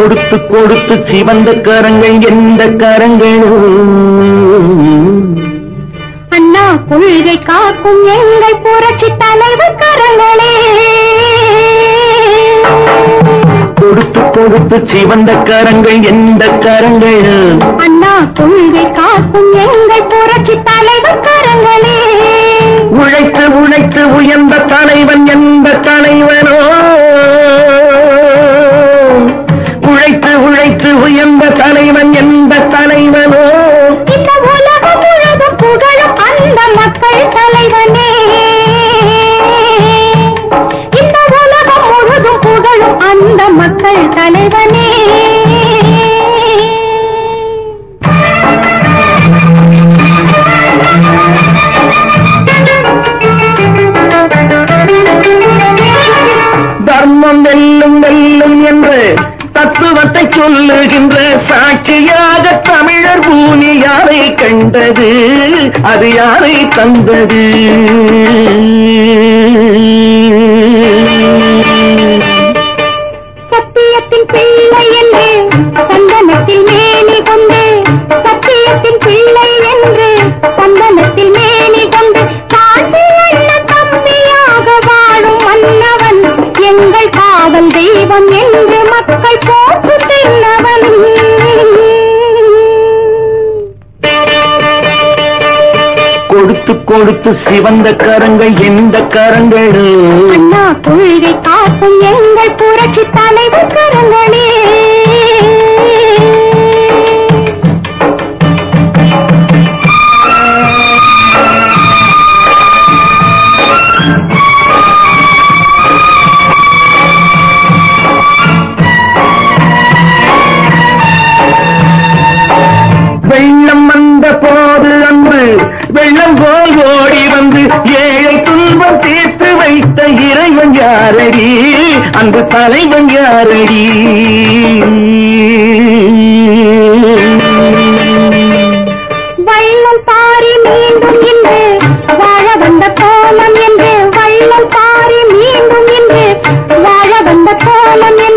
கொடுத்து கொடுத்து சிவந்த கரங்கள் எந்த கரங்களோ அண்ணா கொள்கை காக்கும் எங்கள் புரட்சி தலைவர் கரங்களே கொடுத்து கொடுத்து சிவந்த கரங்கள் எந்த கரங்கள் அண்ணா கொள்கை காக்கும் எங்கள் புரட்சி தலைவர் கரங்களே உழைத்து உழைத்து உயர்ந்த தலைவன் எந்த தலைவனோ உழைத்து உழைத்து உயர்ந்த தலைவன் எந்த தலைவனோ இந்த உலகம் முழுதும் புகழும் அந்த மக்கள் தலைவனே இந்த உலகம் முழுதும் புகழும் அந்த மக்கள் தலைவனே தர்மம் வெல்லும் வெல்லும் என்று தத்துவத்தை சொல்லுகின்ற சாட்சியாக தமிழர் பூமி யாரை கண்டது அது யாரை தந்தது சத்தியத்தின் பிள்ளை என்று சந்தனத்தில் மேனி கொண்டு சத்தியத்தின் பிள்ளை என்று சந்தனத்தில் மேனி கொண்டு காசி அண்ண தம்பியாக வாழும் மன்னவன் எங்கள் காவல் தெய்வம் என்று மக்கள் போற்று தின்னவன் கொடுத்து கொடுத்து சிவந்த கரங்கள் எந்த கரங்கள் அண்ணா கொள்கை காக்கும் எங்கள் புரட்சி தலைவர் கரங்களே வெள்ளம் வந்த போது அன்று வெள்ளம் போல் ஓடி வந்து ஏழை துன்பம் தீர்த்து வைத்த இறைவன் யாரடி அந்த தலைவன் யாரடி வள்ளல் பாரி மீண்டும் இன்று வாழ வந்த கோலம் என்று வள்ளல் பாரி மீண்டும் இன்று வாழ வந்த கோலம் என்று